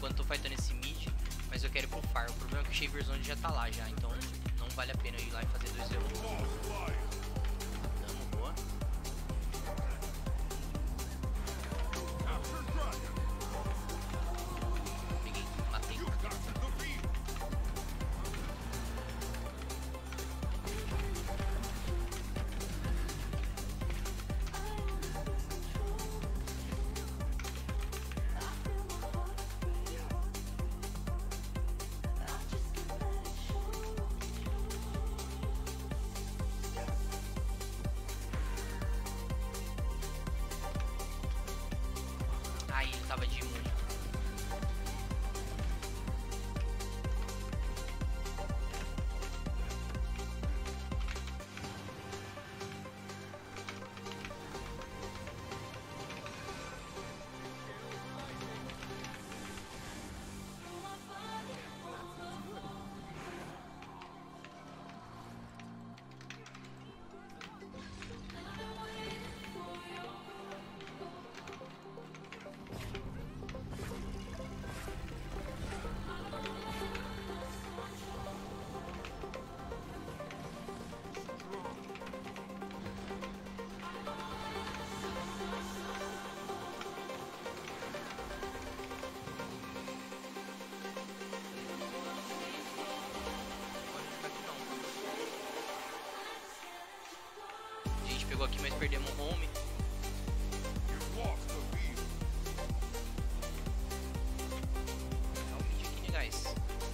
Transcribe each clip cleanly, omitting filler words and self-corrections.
enquanto tô fightando esse mid, mas eu quero ir pro far. O problema é que o Shaver Zone já tá lá já, então não vale a pena eu ir lá e fazer 2v1. Dano, boa. Peguei, matei. Ai, ele tava de imune. A gente pegou aqui, mas perdemos o home. Dá um mid aqui, né, guys?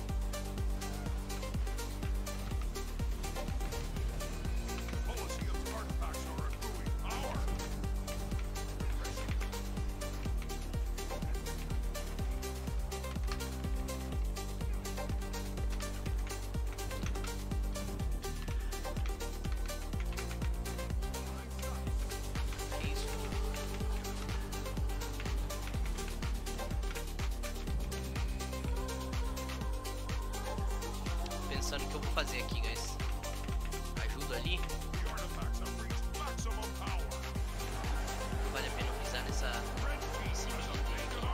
Que isso? Pensando o que eu vou fazer aqui, guys. Ajuda ali. Não vale a pena eu pisar nessa mid dele aqui.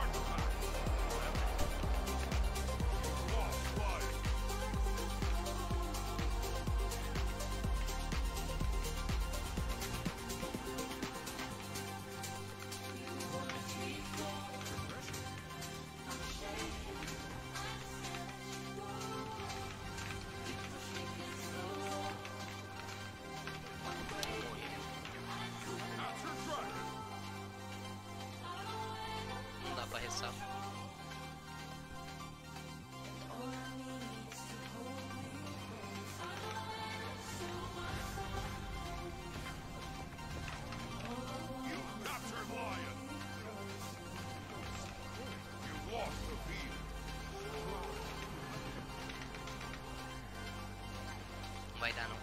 Não dá pra ressalvar. Não vai dar, não.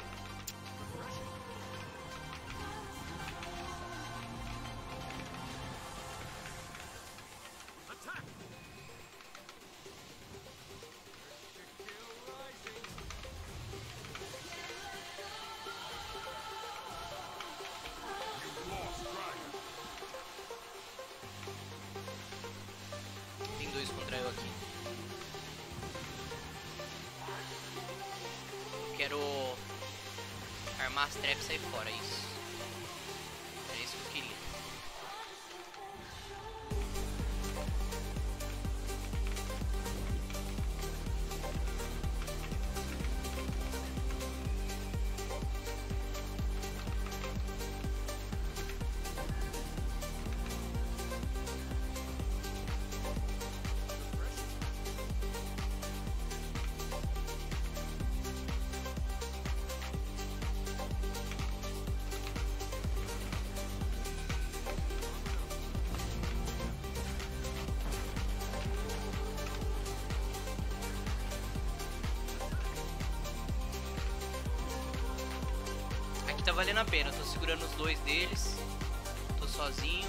Tem dois contra eu aqui. Quero armar as traps e sair fora, isso. É isso que eu queria. Tá valendo a pena, tô segurando os dois deles. Tô sozinho.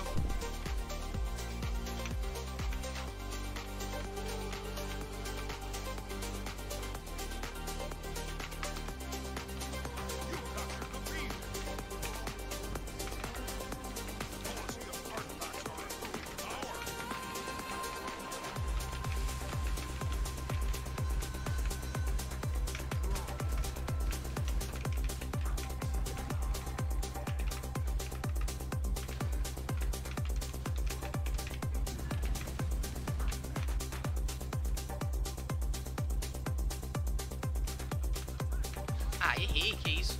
Ah, errei, que isso?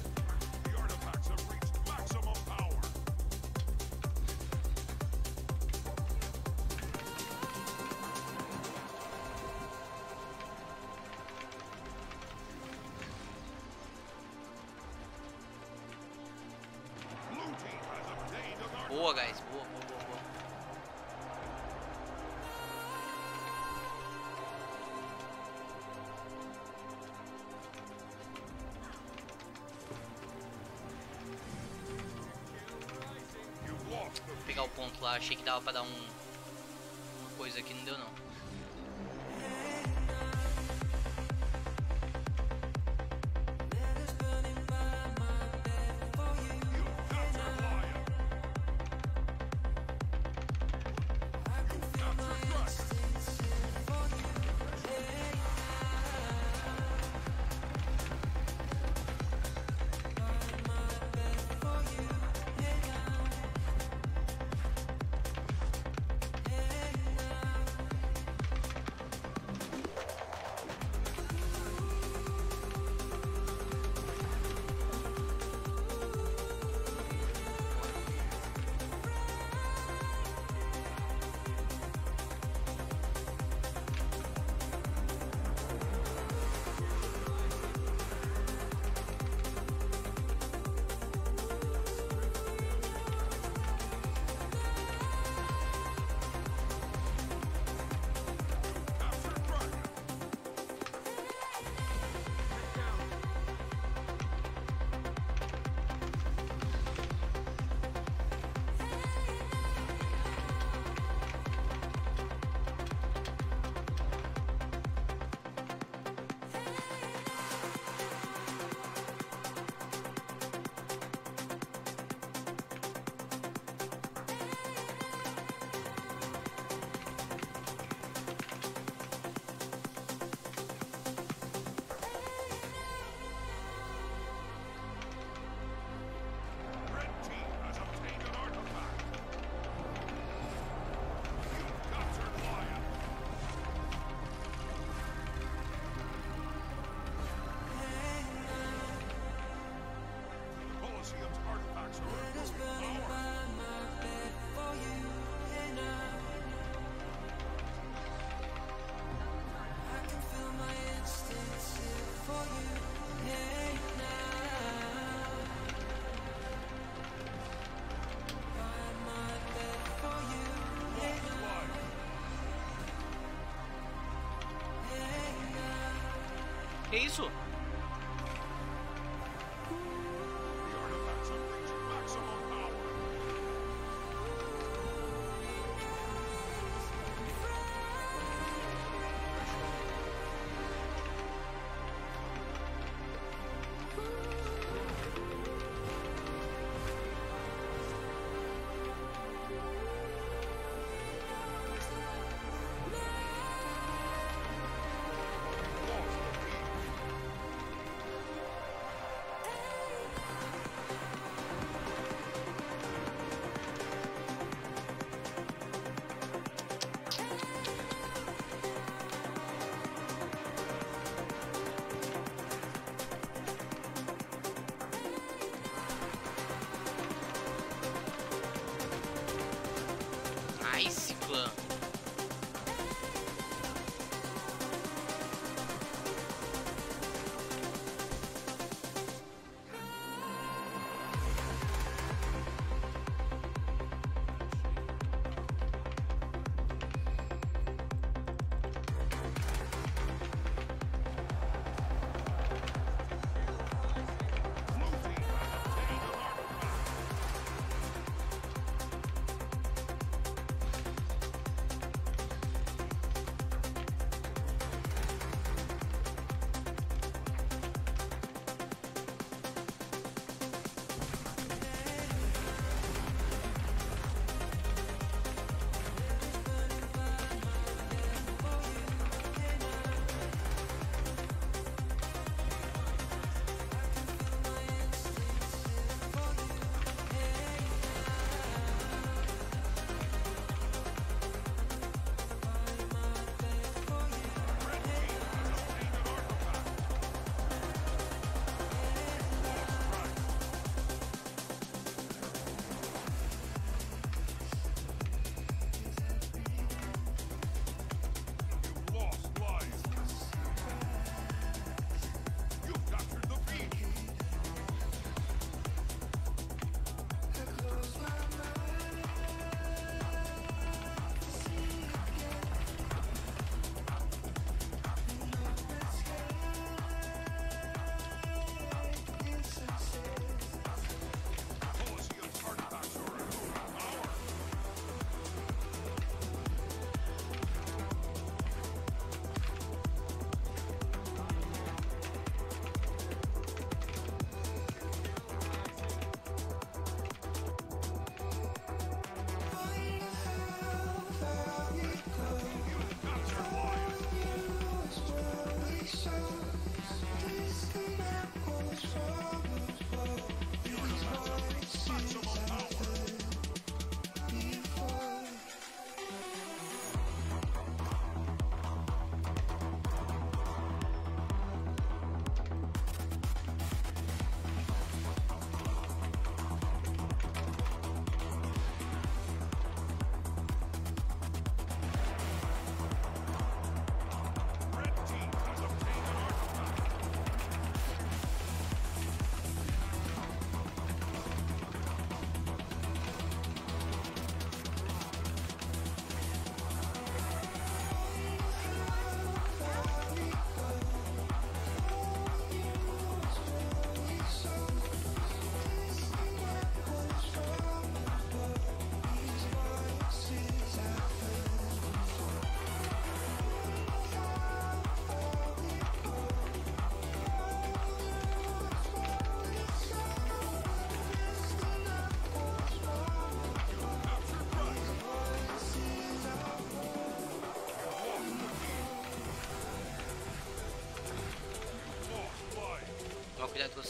Boa, guys. Boa, boa, boa, boa. Vou pegar o ponto lá. Achei que dava pra dar uma coisa aqui, não deu não. Que isso?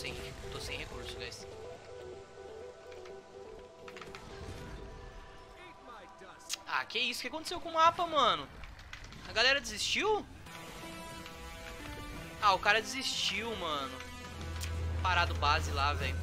tô sem recurso, guys. Ah, que isso? O que aconteceu com o mapa, mano? A galera desistiu? Ah, o cara desistiu, mano. Parado base lá, velho.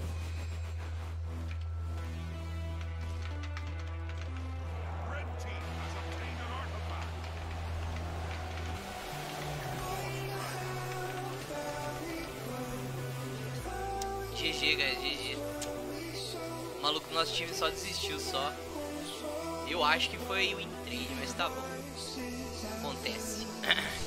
GG, guys, GG. O maluco do nosso time só desistiu, só. Eu acho que foi o win trade, mas tá bom. Acontece.